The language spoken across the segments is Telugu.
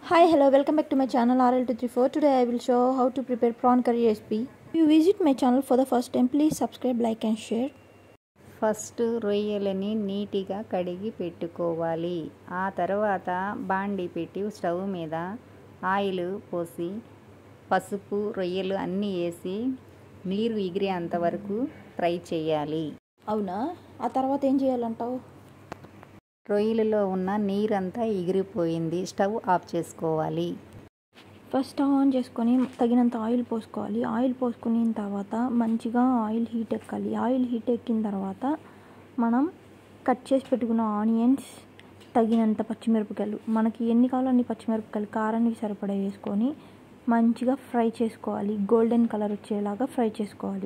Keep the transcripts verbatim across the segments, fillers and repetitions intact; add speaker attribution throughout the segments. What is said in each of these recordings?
Speaker 1: Hi, hello, welcome back to my channel R L two three four. Today I will show how to prepare prawn curry recipe. If you visit my channel for the first time, please subscribe, like and share.
Speaker 2: First రొయ్యలని నీట్గా కడిగి పెట్టుకోవాలి. ఆ తర్వాత బాండి పెట్టి స్టవ్ మీద ఆయిల్ పోసి పసుపు రొయ్యలు అన్నీ వేసి నీరు ఎగిరేంత వరకు ఫ్రై చేయాలి.
Speaker 1: అవునా? ఆ తర్వాత ఏం చేయాలంటావు?
Speaker 2: రొయ్యలలో ఉన్న నీరంతా ఎగిరిపోయింది. స్టవ్ ఆఫ్ చేసుకోవాలి.
Speaker 1: ఫస్ట్ స్టవ్ ఆన్ చేసుకొని తగినంత ఆయిల్ పోసుకోవాలి. ఆయిల్ పోసుకున్న తర్వాత మంచిగా ఆయిల్ హీట్ ఎక్కాలి. ఆయిల్ హీట్ ఎక్కిన తర్వాత మనం కట్ చేసి పెట్టుకున్న ఆనియన్స్, తగినంత పచ్చిమిరపకాయలు, మనకి ఎన్ని కావాలో అన్ని పచ్చిమిరపకాయలు కారానికి సరిపడా వేసుకొని మంచిగా ఫ్రై చేసుకోవాలి. గోల్డెన్ కలర్ వచ్చేలాగా ఫ్రై చేసుకోవాలి.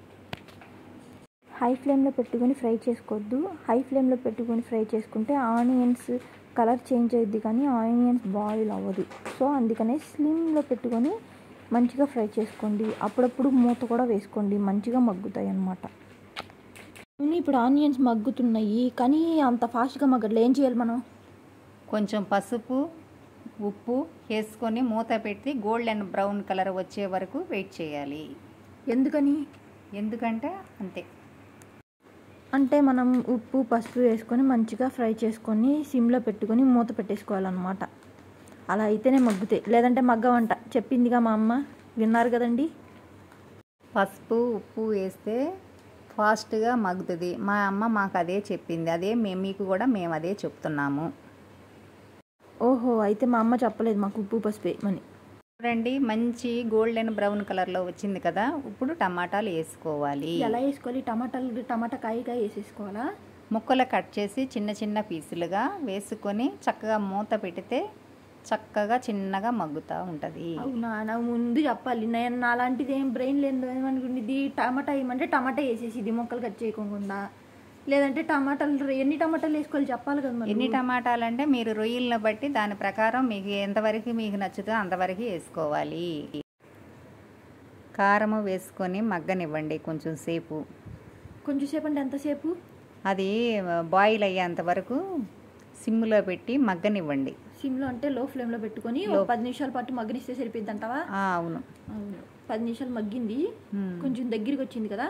Speaker 1: హై ఫ్లేమ్లో పెట్టుకొని ఫ్రై చేసుకోవద్దు. హై ఫ్లేమ్లో పెట్టుకొని ఫ్రై చేసుకుంటే ఆనియన్స్ కలర్ చేంజ్ అయ్యిద్ది కానీ ఆనియన్స్ బాయిల్ అవ్వదు. సో అందుకనే స్లిమ్లో పెట్టుకొని మంచిగా ఫ్రై చేసుకోండి. అప్పుడప్పుడు మూత కూడా వేసుకోండి, మంచిగా మగ్గుతాయి అన్నమాట. ఇప్పుడు ఆనియన్స్ మగ్గుతున్నాయి కానీ అంత ఫాస్ట్గా మగ్గట్లేదు. ఏం చేయాలి మనం?
Speaker 2: కొంచెం పసుపు ఉప్పు వేసుకొని మూత పెట్టి గోల్డెన్ బ్రౌన్ కలర్ వచ్చే వరకు వెయిట్ చేయాలి.
Speaker 1: ఎందుకని?
Speaker 2: ఎందుకంటే అంతే,
Speaker 1: అంటే మనం ఉప్పు పసుపు వేసుకొని మంచిగా ఫ్రై చేసుకొని సిమ్లో పెట్టుకొని మూత పెట్టేసుకోవాలన్నమాట. అలా అయితేనే మగ్గుతాయి, లేదంటే మగ్గవంట. చెప్పిందిగా మా అమ్మ, విన్నారు కదండి.
Speaker 2: పసుపు ఉప్పు వేస్తే ఫాస్ట్గా మగ్గుతుంది. మా అమ్మ మాకు అదే చెప్పింది. అదే మేము మీకు కూడా మేము అదే చెప్తున్నాము.
Speaker 1: ఓహో, అయితే మా అమ్మ చెప్పలేదు మాకు ఉప్పు పసుపు వేయమని.
Speaker 2: చూడండి, మంచి గోల్డెన్ బ్రౌన్ కలర్లో వచ్చింది కదా. ఇప్పుడు టమాటాలు వేసుకోవాలి.
Speaker 1: ఎలా వేసుకోవాలి? టమాటాలు టమాటా కాయగా వేసేసుకోవాలా?
Speaker 2: ముక్కలు కట్ చేసి చిన్న చిన్న పీసులుగా వేసుకొని చక్కగా మూత పెడితే చక్కగా చిన్నగా మగ్గుతూ ఉంటుంది.
Speaker 1: అవునా? నాకు ముందు చెప్పాలి. నేను నాలాంటిది ఏం బ్రెయిన్ లేదు ఏమనుకుంటుంది. టమాటా వేయమంటే టమాటా వేసేసి ఇది ముక్కలు కట్ చేయకుండా, లేదంటే టమాటాలు ఎన్ని టమాటాలు వేసుకోవాలి చెప్పాలి కదా. మరి
Speaker 2: ఎన్ని టమాటాలు అంటే మీరు రొయ్యలను బట్టి దాని ప్రకారం మీకు ఎంతవరకు మీకు నచ్చుతుందో అంతవరకు వేసుకోవాలి. కారము వేసుకొని మగ్గనివ్వండి కొంచెం సేపు.
Speaker 1: కొంచెం సేపు అంటే ఎంతసేపు?
Speaker 2: అది బాయిల్ అయ్యేంత వరకు సిమ్లో పెట్టి మగ్గనివ్వండి.
Speaker 1: సిమ్లో అంటే లో ఫ్లేమ్లో పెట్టుకొని పది నిమిషాల పాటు మగ్గనిస్తే సరిపోద్ది అంటావా?
Speaker 2: అవును
Speaker 1: అవును. పది నిమిషాలు మగ్గింది, కొంచెం దగ్గరికి వచ్చింది కదా.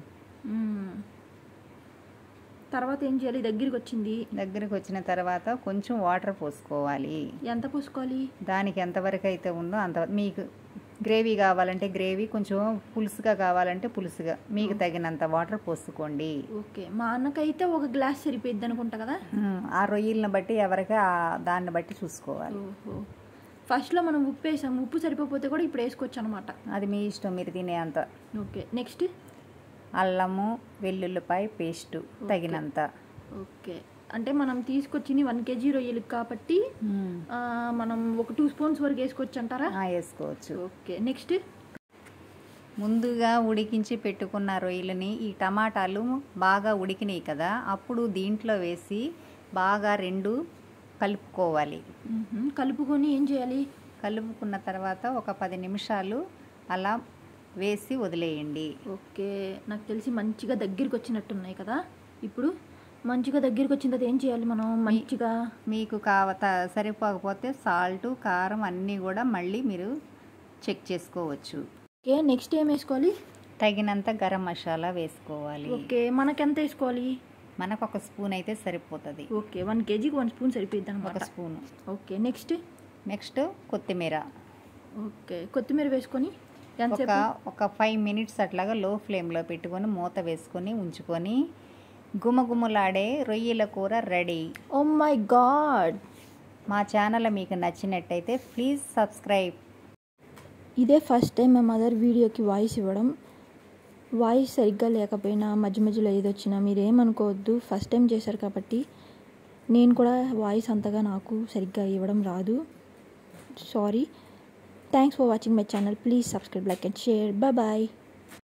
Speaker 1: తర్వాత ఏం చేయాలి? దగ్గరికి వచ్చింది.
Speaker 2: దగ్గరికి వచ్చిన తర్వాత కొంచెం వాటర్ పోసుకోవాలి.
Speaker 1: ఎంత పోసుకోవాలి?
Speaker 2: దానికి ఎంతవరకు అయితే ఉందో అంత. మీకు గ్రేవీ కావాలంటే గ్రేవీ, కొంచెం పులుసుగా కావాలంటే పులుసుగా, మీకు తగినంత వాటర్ పోసుకోండి.
Speaker 1: ఓకే. మా అన్నకైతే ఒక గ్లాస్ సరిపోద్ది అనుకుంటా కదా.
Speaker 2: ఆ రొయ్యలను బట్టి ఎవరికి దాన్ని బట్టి చూసుకోవాలి.
Speaker 1: ఫస్ట్లో మనం ఉప్పు వేసాం, ఉప్పు సరిపోతే కూడా ఇప్పుడు వేసుకోవచ్చు అనమాట.
Speaker 2: అది మీ ఇష్టం, మీరు తినే అంత.
Speaker 1: ఓకే. నెక్స్ట్
Speaker 2: అల్లము వెల్లుల్లిపాయ పేస్టు తగినంత.
Speaker 1: ఓకే. అంటే మనం తీసుకొచ్చింది వన్ కేజీ రొయ్యలకు కాబట్టి మనం ఒక టూ స్పూన్స్ వరకు వేసుకోవచ్చు అంటారా?
Speaker 2: వేసుకోవచ్చు.
Speaker 1: ఓకే. నెక్స్ట్
Speaker 2: ముందుగా ఉడికించి పెట్టుకున్న రొయ్యలని ఈ టమాటాలు బాగా ఉడికినాయి కదా, అప్పుడు దీంట్లో వేసి బాగా రెండు కలుపుకోవాలి.
Speaker 1: కలుపుకొని ఏం చేయాలి?
Speaker 2: కలుపుకున్న తర్వాత ఒక పది నిమిషాలు అలా వేసి వదిలేయండి.
Speaker 1: ఓకే. నాకు తెలిసి మంచిగా దగ్గరికి వచ్చినట్టున్నాయి కదా. ఇప్పుడు మంచిగా దగ్గరికి వచ్చిన తర్వాత ఏం చేయాలి మనం? మంచిగా
Speaker 2: మీకు కావ సరిపోకపోతే సాల్ట్ కారం అన్నీ కూడా మళ్ళీ మీరు చెక్ చేసుకోవచ్చు.
Speaker 1: ఓకే. నెక్స్ట్ ఏం వేసుకోవాలి?
Speaker 2: తగినంత గరం మసాలా వేసుకోవాలి.
Speaker 1: ఓకే. మనకి ఎంత వేసుకోవాలి?
Speaker 2: మనకు ఒక స్పూన్ అయితే సరిపోతుంది.
Speaker 1: ఓకే. వన్ కేజీకి వన్ స్పూన్ సరిపోద్ది అనమాట.
Speaker 2: ఒక స్పూను.
Speaker 1: ఓకే. నెక్స్ట్
Speaker 2: నెక్స్ట్ కొత్తిమీర.
Speaker 1: ఓకే. కొత్తిమీర వేసుకొని
Speaker 2: ఒక ఒక ఫైవ్ మినిట్స్ అట్లాగా లో ఫ్లేమ్లో పెట్టుకొని మూత వేసుకొని ఉంచుకొని గుమగుమలాడే రొయ్యల కూర రెడీ.
Speaker 1: Oh my god!
Speaker 2: మా ఛానల్ మీకు నచ్చినట్టయితే ప్లీజ్ సబ్స్క్రైబ్.
Speaker 1: ఇదే ఫస్ట్ టైం మా మదర్ వీడియోకి వాయిస్ ఇవ్వడం. వాయిస్ సరిగ్గా లేకపోయినా మధ్య మధ్యలో ఏది వచ్చినా మీరేమనుకోవద్దు. ఫస్ట్ టైం చేశారు కాబట్టి నేను కూడా వాయిస్ అంతగా నాకు సరిగ్గా ఇవ్వడం రాదు. Sorry. Thanks for watching my channel. Please subscribe, like and share. Bye bye.